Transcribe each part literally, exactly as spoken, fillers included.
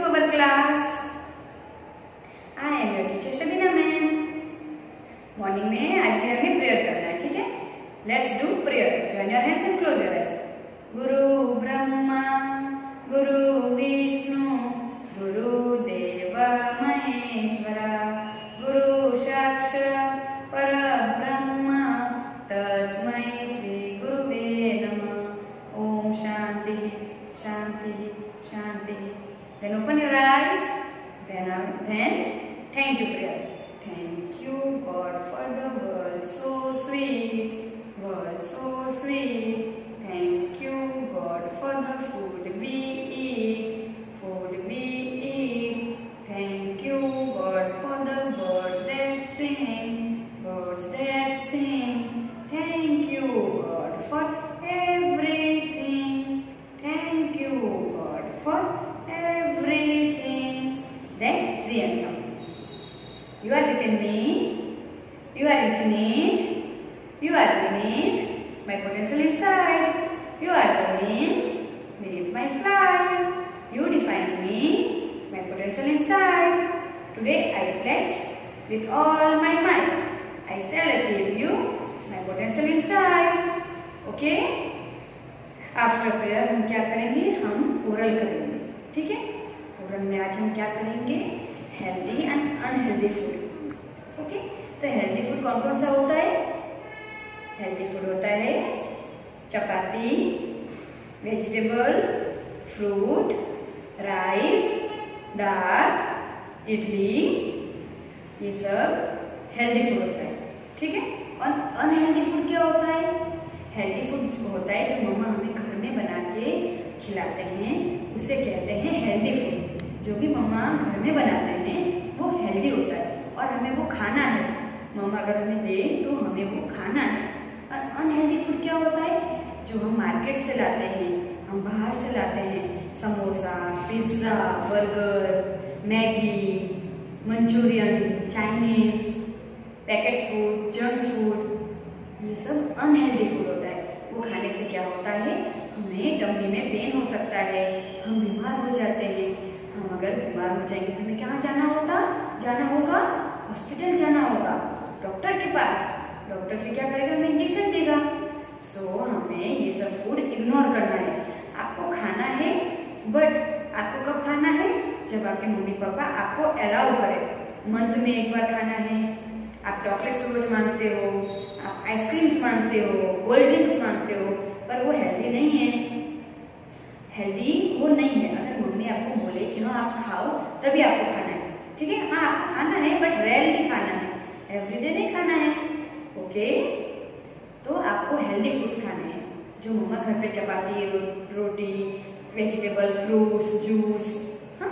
our class. I am your teacher Shabina ma'am. Morning में आज भी हमें प्रेयर करना है, ठीक है? Let's do prayer. Join your hands and close your eyes. गुरु ब्रह्मा गुरु विष्णु गुरुदेव महेश्वरा गुरु साक्षात् परब्रह्म तस्मै श्री गुरुवे नमः. ओम शांति शांति शांति. Then open your eyes. Then then thank you prayer. Thank you God for the world so sweet, world so sweet. Thank you God for the food we eat, food we eat. Thank you God for the birds that sing, birds that sing. Thank you God for everything. Thank you God for everything. Then the anthem. You are within me, you are infinite, you are unique, my potential inside, you are the wings beneath my flight, you define me, my potential inside. Today I pledge with all my might, I shall achieve you, my potential inside. Okay? After prayer हम क्या करेंगे? हम oral करेंगे, ठीक है? Oral में आज हम क्या करेंगे? Healthy and unhealthy food. Okay, तो हेल्दी फूड कौन कौन सा होता है? हेल्दी फूड होता है chapati, vegetable, fruit, rice, dal, idli, ये सब हेल्दी फूड होता है, ठीक है? और अनहेल्दी फूड क्या होता है? हेल्दी फूड होता है जो मम्मा हमें घर में बना के खिलाते हैं, उसे कहते हैं हेल्दी फूड. जो भी मम्मा घर में बनाते हैं वो हेल्दी होता है और हमें वो खाना है. मम्मा अगर हमें दे तो हमें वो खाना है. और अनहेल्दी फूड क्या होता है? जो हम मार्केट से लाते हैं, हम बाहर से लाते हैं, samosa, pizza, burger, Maggi, Manchurian, Chinese, packet food, junk food, ये सब अनहेल्दी फूड होता है. वो खाने से क्या होता है? हमें टम्मी में पेन हो सकता है, हम बीमार हो जाते हैं. हम अगर बीमार हो जाएंगे तो हमें कहाँ जाना होगा? जाना होगा हॉस्पिटल जाना होगा, डॉक्टर के पास. डॉक्टर फिर क्या करेगा? हमें इंजेक्शन देगा. सो so, हमें ये सब फूड इग्नोर करना है. आपको खाना है, बट आपको कब खाना है? जब आपके मम्मी पापा आपको अलाउ करें. मंथ में एक बार खाना है. आप चॉकलेट्स रोज मांगते हो, आप आइसक्रीम्स मांगते हो, कोल्ड ड्रिंक्स मांगते हो, पर वो हेल्दी नहीं है. हेल्दी वो नहीं है. अगर मम्मी आपको बोले कि हाँ आप खाओ, तभी आपको खाना है, ठीक है? हाँ आपको खाना है, बट रेयरली खाना है, एवरीडे नहीं खाना है. ओके, तो आपको हेल्दी फूड्स खाने हैं जो मम्मा घर पे चपाती, रो, रोटी, वेजिटेबल, फ्रूट्स, जूस, हाँ,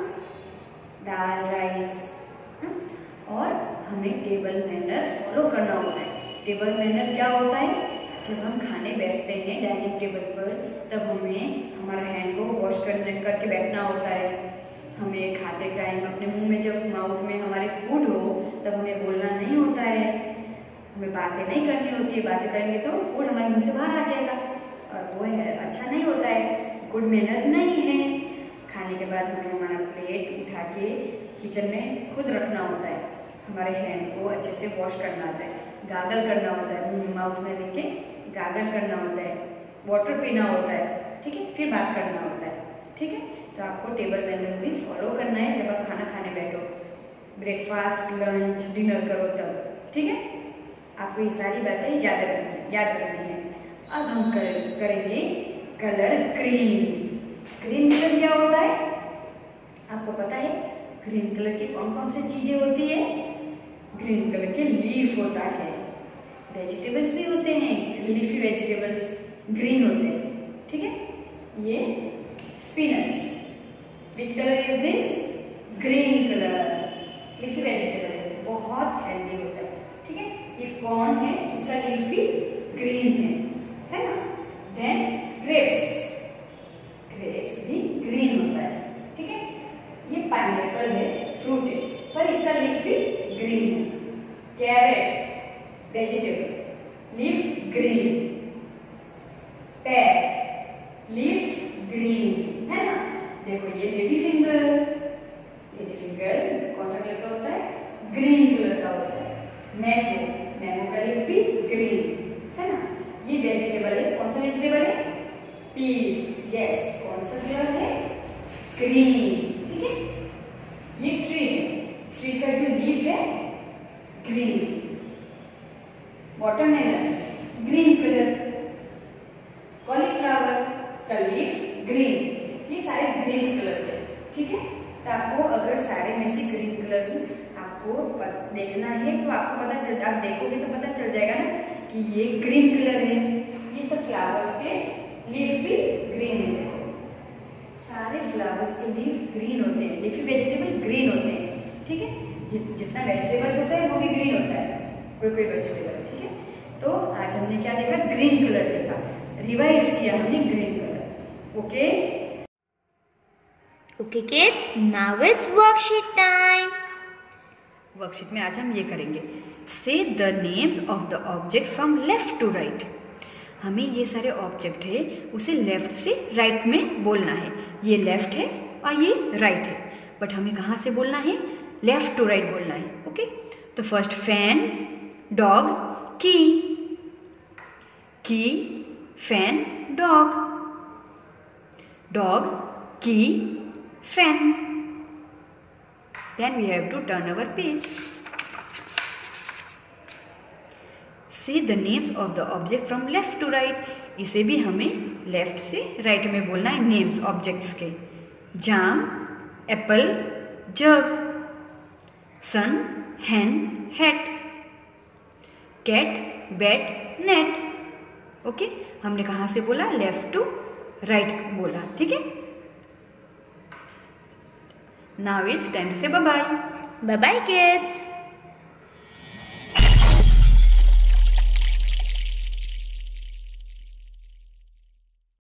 दाल, राइस, हाँ. और हमें टेबल मैनर फॉलो करना होता है. टेबल मैनर क्या होता है? जब हम खाने बैठते हैं डाइनिंग टेबल पर, तब हमें हमारा हैंड को वॉश करने करके बैठना होता है. हमें खाते टाइम अपने मुंह में, जब माउथ में हमारे फूड हो, तब हमें बोलना नहीं होता है, हमें बातें नहीं करनी होती है. बातें करेंगे तो फूड हमारे मुंह से बाहर आ जाएगा और वो है अच्छा नहीं होता है, गुड मैनर नहीं है. खाने के बाद हमें हमारा प्लेट उठा के किचन में खुद रखना होता है. हमारे हैंड को अच्छे से वॉश करना होता है, गागल करना होता है, मुंह माउथ में लेके गागल करना होता है, वाटर पीना होता है, ठीक है? फिर बात करना होता है, ठीक है? तो आपको टेबल मैनर भी फॉलो करना है जब आप खाना खाने बैठो. ब्रेकफास्ट, लंच, डिनर करो तब, ठीक है? आपको ये सारी बातें याद रखनी याद रखनी है. अब हम कर, करेंगे कलर ग्रीन. ग्रीन कलर क्या होता है? आपको पता है ग्रीन कलर की कौन कौन सी चीजें होती है? ग्रीन कलर के लीफ होता है, वेजिटेबल्स भी होते हैं, लीफी वेजिटेबल्स ग्रीन होते हैं, ठीक है? ये spinach, which colour is this? Green colour, leafy vegetable है, बहुत हेल्दी होता है, ठीक है? ये कॉर्न है, उसका लीफ भी ग्रीन है, है ना? देन ग्रेप्स, ग्रेप्स भी ग्रीन होता है, ठीक है? ये पाइनएप्पल है, फ्रूट है, पर इसका लीफ भी ग्रीन है. Carrot, vegetable, leaf green. Pear, leaf green, है ना? देखो ये लेडी फिंगर, मैंगो, मैंगो का लीफ भी ग्रीन है ना। ये वेजिटेबल है, कौन सा वेजिटेबल है? पीस, यस, कौन सा कलर है? ग्रीन, ठीक है। ये ट्री है, ट्री का जो लीफ है green. Watermelon green colour, cauliflower का लीफ ग्रीन, ये सारे ग्रीन कलर के, ठीक है। तो आपको अगर सारे में से ग्रीन कलर आपको देखना है तो आपको पता चल, आप देखोगे तो पता चल जाएगा ना कि ये ग्रीन कलर है। ये सब फ्लावर्स के लीफ भी ग्रीन है, सारे फ्लावर्स के लीफ ग्रीन होते हैं, लीफी वेजिटेबल ग्रीन होते हैं, ठीक है। जितना वेजिटेबल्स होता है वो भी ग्रीन होता है, कोई कोई वेजिटेबल, ठीक है। तो आज हमने क्या देखा? ग्रीन कलर देखा, रिवाइज किया हमने green colour, okay. Okay kids, now it's worksheet time. Worksheet में आज हम ये करेंगे, say the names of the object from left to right. हमें ये सारे ऑब्जेक्ट है उसे लेफ्ट से राइट में बोलना है। ये लेफ्ट है और ये राइट है, बट हमें कहाँ से बोलना है? लेफ्ट टू राइट बोलना है, ओके। तो first fan, dog, key, key, fan, dog, dog, key, fan. Then we have to turn our page. Say the names of the object from left to right. इसे भी हमें left से right में बोलना है, नेम्स ऑब्जेक्ट्स के। Jam, apple, jug, sun, hen, hat, cat, bat, net, okay. हमने कहाँ से बोला? लेफ्ट टू राइट बोला, ठीक है। Now it's time to say bye-bye. Bye-bye kids.